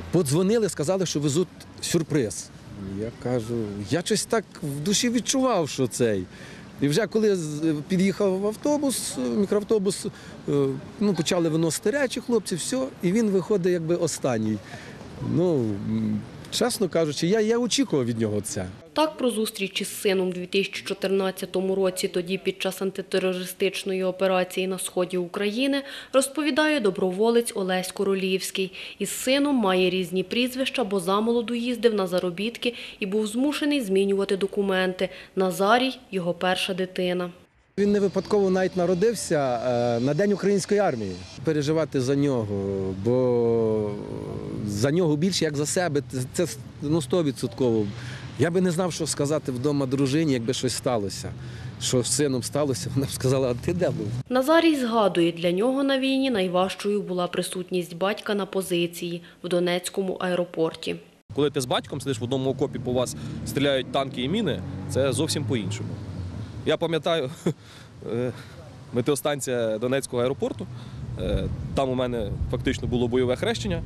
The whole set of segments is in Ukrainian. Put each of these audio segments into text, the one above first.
Подзвонили, сказали, що везуть сюрприз. Я кажу, я щось так в душі відчував, що цей. І вже коли під'їхав автобус, мікроавтобус, почали виносити речі хлопці, все, і він виходить якби останній. Чесно кажучи, я очікував від нього це. Так про зустріч із сином у 2014 році, тоді під час антитерористичної операції на сході України, розповідає доброволець Олесь Королівський. Із сином має різні прізвища, бо замолоду їздив на заробітки і був змушений змінювати документи. Назарій – його перша дитина. Він не випадково навіть народився на День української армії. Переживати за нього, бо за нього більше, як за себе, це 100%. Я би не знав, що сказати вдома дружині, якби щось сталося. Що з сином сталося, вона б сказала, а ти де був? Назарій згадує, для нього на війні найважчою була присутність батька на позиції в Донецькому аеропорті. Коли ти з батьком сидиш в одному окопі, по вас стріляють танки і міни, це зовсім по-іншому. Я пам'ятаю, метеостанція Донецького аеропорту, там у мене фактично було бойове хрещення.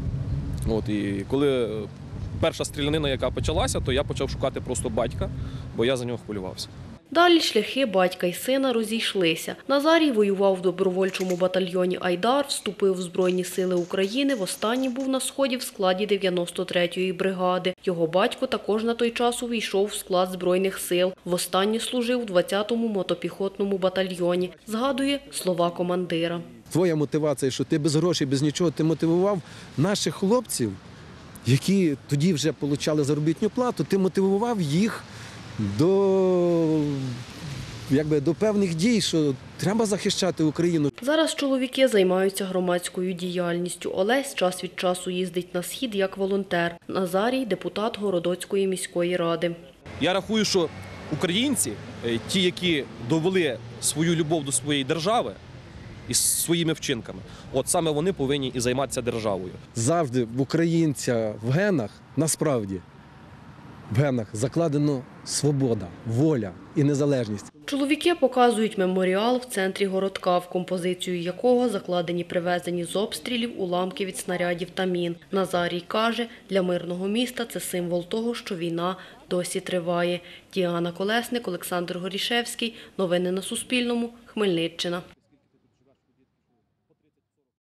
І коли перша стрілянина, яка почалася, то я почав шукати просто батька, бо я за нього хвилювався. Далі шляхи батька й сина розійшлися. Назарій воював в добровольчому батальйоні «Айдар», вступив в Збройні сили України, востаннє був на Сході в складі 93-ї бригади. Його батько також на той час увійшов в склад Збройних сил. Востаннє служив у 20-му мотопіхотному батальйоні. Згадує слова командира. Твоя мотивація, що ти без грошей, без нічого, ти мотивував наших хлопців, які тоді вже отримали заробітну плату, ти мотивував їх до певних дій, що треба захищати Україну. Зараз чоловіки займаються громадською діяльністю. Олесь час від часу їздить на Схід як волонтер. Назарій – депутат Городоцької міської ради. Я рахую, що українці, ті, які довели свою любов до своєї держави із своїми вчинками, от саме вони повинні і займатися державою. Завжди в українця в генах, насправді, в генах закладено свобода, воля і незалежність. Чоловіки показують меморіал в центрі городка, в композицію якого закладені привезені з обстрілів уламки від снарядів та мін. Назарій каже, для мирного міста це символ того, що війна досі триває. Діана Колесник, Олександр Горішевський. Новини на Суспільному. Хмельниччина.